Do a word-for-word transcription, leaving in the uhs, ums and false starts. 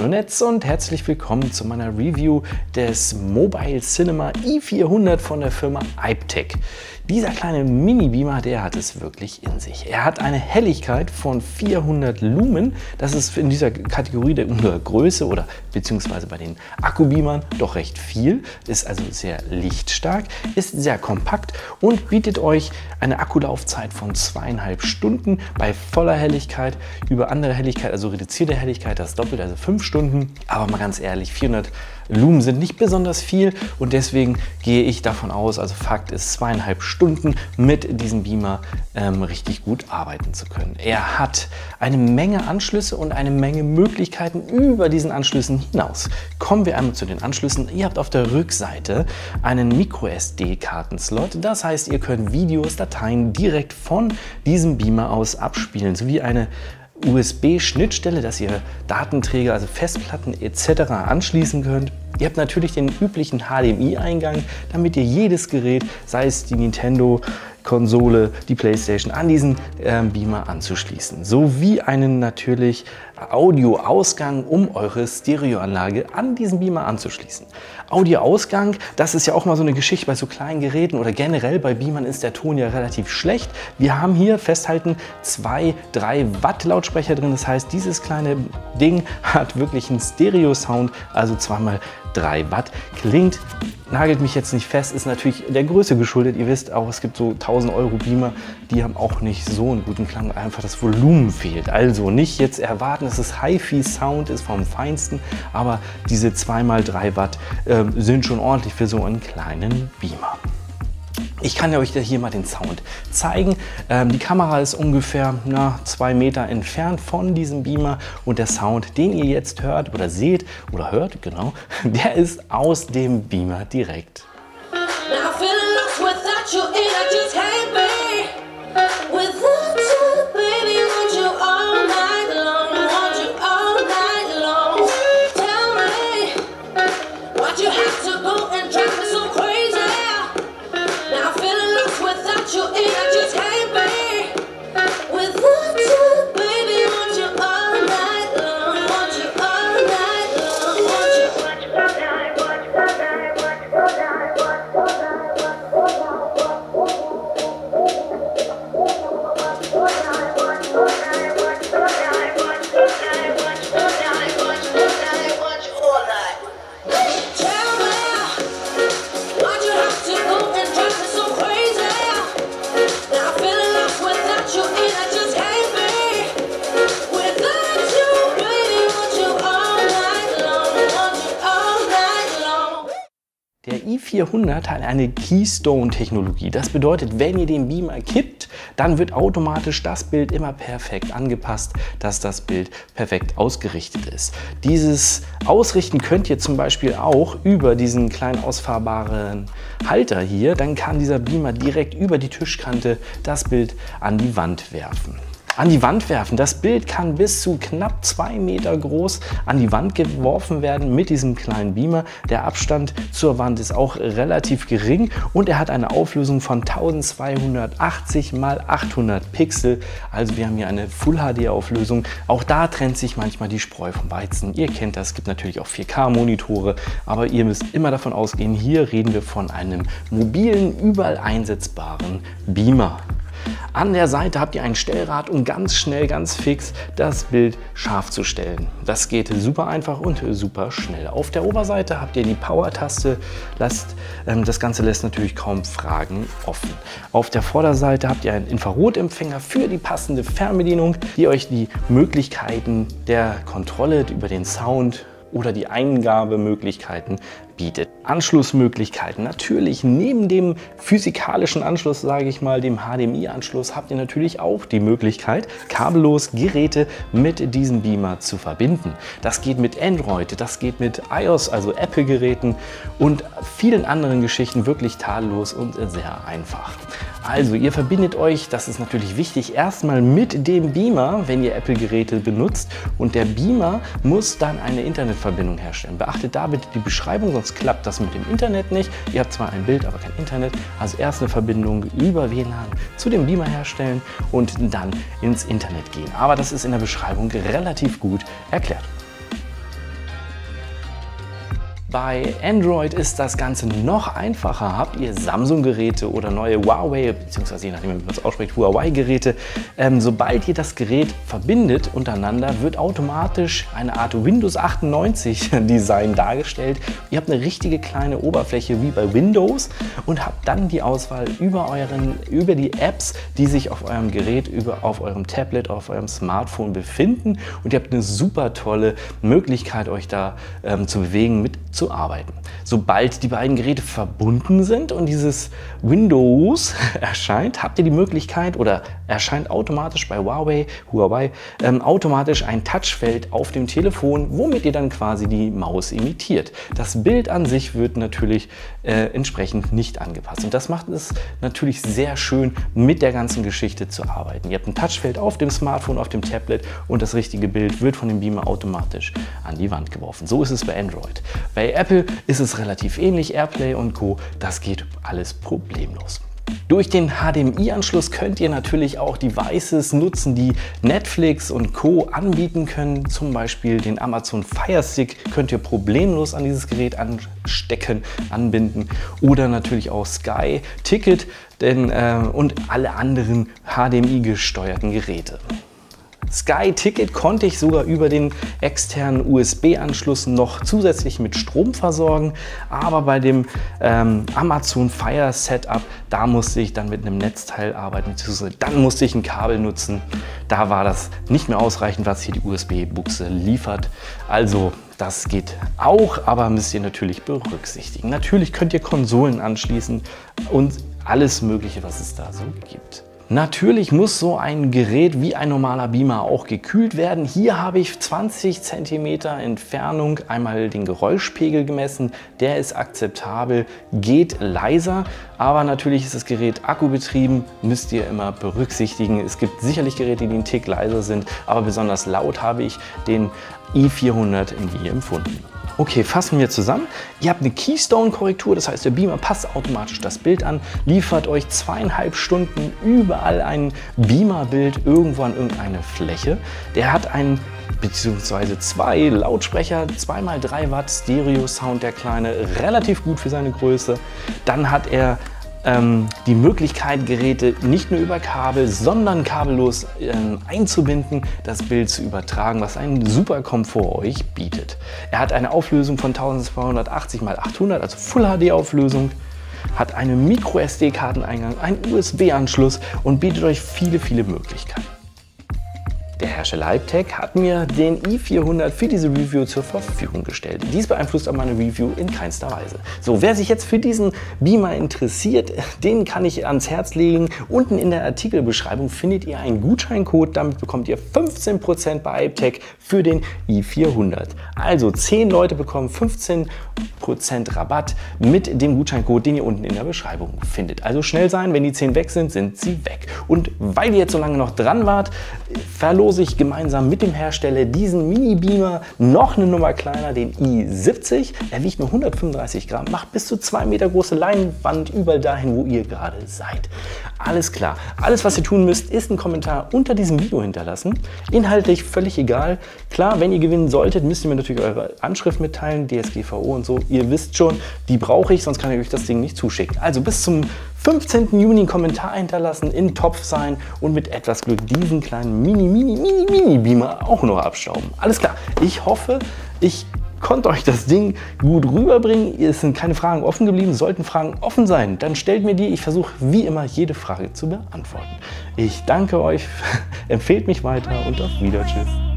Hallo Netz und herzlich willkommen zu meiner Review des Mobile Cinema i vierhundert von der Firma Iptec. Dieser kleine Mini-Beamer, der hat es wirklich in sich. Er hat eine Helligkeit von vierhundert Lumen. Das ist in dieser Kategorie der Größe oder beziehungsweise bei den Akkubeamern doch recht viel. Ist also sehr lichtstark, ist sehr kompakt und bietet euch eine Akkulaufzeit von zweieinhalb Stunden bei voller Helligkeit. Über andere Helligkeit, also reduzierte Helligkeit, das doppelt, also fünf Stunden. Aber mal ganz ehrlich, vierhundert Lumen sind nicht besonders viel und deswegen gehe ich davon aus, also Fakt ist, zweieinhalb Stunden mit diesem Beamer ähm, richtig gut arbeiten zu können. Er hat eine Menge Anschlüsse und eine Menge Möglichkeiten über diesen Anschlüssen hinaus. Kommen wir einmal zu den Anschlüssen. Ihr habt auf der Rückseite einen Micro S D-Kartenslot. Das heißt, ihr könnt Videos, Dateien direkt von diesem Beamer aus abspielen, sowie eine U S B-Schnittstelle, dass ihr Datenträger, also Festplatten et cetera anschließen könnt. Ihr habt natürlich den üblichen H D M I-Eingang, damit ihr jedes Gerät, sei es die Nintendo Konsole, die PlayStation, an diesen äh, Beamer anzuschließen. Sowie einen natürlich Audioausgang, um eure Stereoanlage an diesen Beamer anzuschließen. Audioausgang, das ist ja auch mal so eine Geschichte bei so kleinen Geräten oder generell bei Beamern ist der Ton ja relativ schlecht. Wir haben hier festhalten zwei, drei Watt Lautsprecher drin. Das heißt, dieses kleine Ding hat wirklich einen Stereo-Sound, also zweimal drei Watt. Klingt, nagelt mich jetzt nicht fest, ist natürlich der Größe geschuldet. Ihr wisst auch, es gibt so tausend Euro Beamer, die haben auch nicht so einen guten Klang, einfach das Volumen fehlt. Also nicht jetzt erwarten, dass es Hi-Fi-Sound ist vom Feinsten, aber diese zwei mal drei Watt äh, sind schon ordentlich für so einen kleinen Beamer. Ich kann euch hier mal den Sound zeigen. Ähm, die Kamera ist ungefähr na, zwei Meter entfernt von diesem Beamer und der Sound, den ihr jetzt hört oder seht oder hört, genau, der ist aus dem Beamer direkt. Der i vierhundert hat eine Keystone-Technologie. Das bedeutet, wenn ihr den Beamer kippt, dann wird automatisch das Bild immer perfekt angepasst, dass das Bild perfekt ausgerichtet ist. Dieses Ausrichten könnt ihr zum Beispiel auch über diesen kleinen ausfahrbaren Halter hier. Dann kann dieser Beamer direkt über die Tischkante das Bild an die Wand werfen. An die Wand werfen. Das Bild kann bis zu knapp zwei Meter groß an die Wand geworfen werden mit diesem kleinen Beamer. Der Abstand zur Wand ist auch relativ gering und er hat eine Auflösung von eintausendzweihundertachtzig mal achthundert Pixel. Also wir haben hier eine Full H D Auflösung. Auch da trennt sich manchmal die Spreu vom Weizen. Ihr kennt das, es gibt natürlich auch vier K Monitore, aber ihr müsst immer davon ausgehen, hier reden wir von einem mobilen, überall einsetzbaren Beamer. An der Seite habt ihr ein Stellrad, um ganz schnell, ganz fix das Bild scharf zu stellen. Das geht super einfach und super schnell. Auf der Oberseite habt ihr die Power-Taste. Ähm, das Ganze lässt natürlich kaum Fragen offen. Auf der Vorderseite habt ihr einen Infrarotempfänger für die passende Fernbedienung, die euch die Möglichkeiten der Kontrolle über den Sound oder die Eingabemöglichkeiten bietet. Anschlussmöglichkeiten. Natürlich neben dem physikalischen Anschluss, sage ich mal, dem H D M I-Anschluss, habt ihr natürlich auch die Möglichkeit, kabellos Geräte mit diesem Beamer zu verbinden. Das geht mit Android, das geht mit iOS, also Apple-Geräten und vielen anderen Geschichten wirklich tadellos und sehr einfach. Also ihr verbindet euch, das ist natürlich wichtig, erstmal mit dem Beamer, wenn ihr Apple-Geräte benutzt, und der Beamer muss dann eine Internetverbindung herstellen. Beachtet da bitte die Beschreibung, sonst klappt das mit dem Internet nicht. Ihr habt zwar ein Bild, aber kein Internet. Also erst eine Verbindung über W L A N zu dem Beamer herstellen und dann ins Internet gehen. Aber das ist in der Beschreibung relativ gut erklärt. Bei Android ist das Ganze noch einfacher. Habt ihr Samsung-Geräte oder neue Huawei, beziehungsweise je nachdem, wie man es ausspricht, Huawei-Geräte, ähm, sobald ihr das Gerät verbindet untereinander, wird automatisch eine Art Windows achtundneunzig-Design dargestellt. Ihr habt eine richtige kleine Oberfläche wie bei Windows und habt dann die Auswahl über, euren, über die Apps, die sich auf eurem Gerät, über, auf eurem Tablet, auf eurem Smartphone befinden. Und ihr habt eine super tolle Möglichkeit, euch da ähm, zu bewegen, mit zu arbeiten. Sobald die beiden Geräte verbunden sind und dieses Windows erscheint, habt ihr die Möglichkeit oder erscheint automatisch bei Huawei, Huawei ähm, automatisch ein Touchfeld auf dem Telefon, womit ihr dann quasi die Maus imitiert. Das Bild an sich wird natürlich äh, entsprechend nicht angepasst und das macht es natürlich sehr schön, mit der ganzen Geschichte zu arbeiten. Ihr habt ein Touchfeld auf dem Smartphone, auf dem Tablet und das richtige Bild wird von dem Beamer automatisch an die Wand geworfen. So ist es bei Android. Bei Apple ist es relativ ähnlich, AirPlay und Co. Das geht alles problemlos. Durch den H D M I-Anschluss könnt ihr natürlich auch Devices nutzen, die Netflix und Co. anbieten können. Zum Beispiel den Amazon Fire Stick könnt ihr problemlos an dieses Gerät anstecken, anbinden. Oder natürlich auch Sky Ticket denn, äh, und alle anderen H D M I-gesteuerten Geräte. Sky Ticket konnte ich sogar über den externen U S B-Anschluss noch zusätzlich mit Strom versorgen, aber bei dem ähm, Amazon Fire Setup, da musste ich dann mit einem Netzteil arbeiten, beziehungsweise dann musste ich ein Kabel nutzen. Da war das nicht mehr ausreichend, was hier die U S B-Buchse liefert. Also das geht auch, aber müsst ihr natürlich berücksichtigen. Natürlich könnt ihr Konsolen anschließen und alles Mögliche, was es da so gibt. Natürlich muss so ein Gerät wie ein normaler Beamer auch gekühlt werden. Hier habe ich zwanzig Zentimeter Entfernung einmal den Geräuschpegel gemessen. Der ist akzeptabel, geht leiser, aber natürlich ist das Gerät akkubetrieben, müsst ihr immer berücksichtigen. Es gibt sicherlich Geräte, die einen Tick leiser sind, aber besonders laut habe ich den i vierhundert nie empfunden. Okay, fassen wir zusammen. Ihr habt eine Keystone-Korrektur, das heißt, der Beamer passt automatisch das Bild an, liefert euch zweieinhalb Stunden überall ein Beamer-Bild irgendwo an irgendeine Fläche. Der hat einen beziehungsweise zwei Lautsprecher, zwei mal drei Watt Stereo-Sound, der kleine, relativ gut für seine Größe. Dann hat er Ähm, die Möglichkeit, Geräte nicht nur über Kabel, sondern kabellos ähm, einzubinden, das Bild zu übertragen, was einen super Komfort euch bietet. Er hat eine Auflösung von zwölfhundertachtzig mal achthundert, also Full H D Auflösung, hat einen Micro S D-Karteneingang, einen U S B-Anschluss und bietet euch viele, viele Möglichkeiten. Der Hersteller Hypetech hat mir den i vierhundert für diese Review zur Verfügung gestellt. Dies beeinflusst aber meine Review in keinster Weise. So, wer sich jetzt für diesen Beamer interessiert, den kann ich ans Herz legen. Unten in der Artikelbeschreibung findet ihr einen Gutscheincode. Damit bekommt ihr fünfzehn Prozent bei Hypetech für den i vierhundert. Also zehn Leute bekommen fünfzehn Prozent Rabatt mit dem Gutscheincode, den ihr unten in der Beschreibung findet. Also schnell sein, wenn die zehn weg sind, sind sie weg. Und weil ihr jetzt so lange noch dran wart, verlose ich gemeinsam mit dem Hersteller diesen Mini-Beamer, noch eine Nummer kleiner, den i siebzig. Er wiegt nur hundertfünfunddreißig Gramm, macht bis zu zwei Meter große Leinwand überall dahin, wo ihr gerade seid. Alles klar. Alles, was ihr tun müsst, ist einen Kommentar unter diesem Video hinterlassen. Inhaltlich völlig egal. Klar, wenn ihr gewinnen solltet, müsst ihr mir natürlich eure Anschrift mitteilen, D S G V O und so. Ihr wisst schon, die brauche ich, sonst kann ich euch das Ding nicht zuschicken. Also bis zum fünfzehnten Juni einen Kommentar hinterlassen, in Topf sein und mit etwas Glück diesen kleinen Mini, Mini, Mini, Mini Beamer auch noch abstauben. Alles klar. Ich hoffe, ich konnte euch das Ding gut rüberbringen. Es sind keine Fragen offen geblieben. Sollten Fragen offen sein, dann stellt mir die. Ich versuche wie immer jede Frage zu beantworten. Ich danke euch, empfehlt mich weiter und auf Wiedersehen. Tschüss.